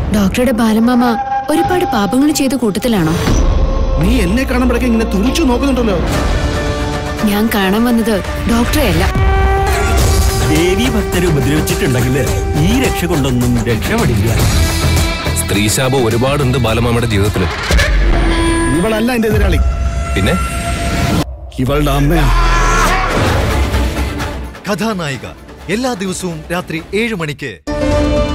ഡോക്ടറുടെ ബാലമാമ ഒരുപാട് പാപങ്ങൾ ചെയ്ത കൂട്ടത്തിലാണോ? നീ എന്നെ കാണുമ്പോഴൊക്കെ ഇങ്ങനെ തുറിച്ചു നോക്കുന്നുണ്ടല്ലോ. ഞാൻ കാണാൻ വന്നത് ഡോക്ടറെ അല്ല. ദേവി ഭക്തരെ ഉപദ്രവിച്ചിട്ടുണ്ടെങ്കിൽ ഈ രക്ഷ കൊണ്ടൊന്നും രക്ഷപ്പെടില്ല. സ്ത്രീശാപം ഒരുപാടുണ്ട് ബാലമാമയുടെ ജീവിതത്തിൽ. ഇവളല്ല എന്റെ എതിരാളി. പിന്നെ ഇവളുടെ അമ്മയാണ്. കഥാനായിക എല്ലാ ദിവസവും രാത്രി 7 മണിക്ക്.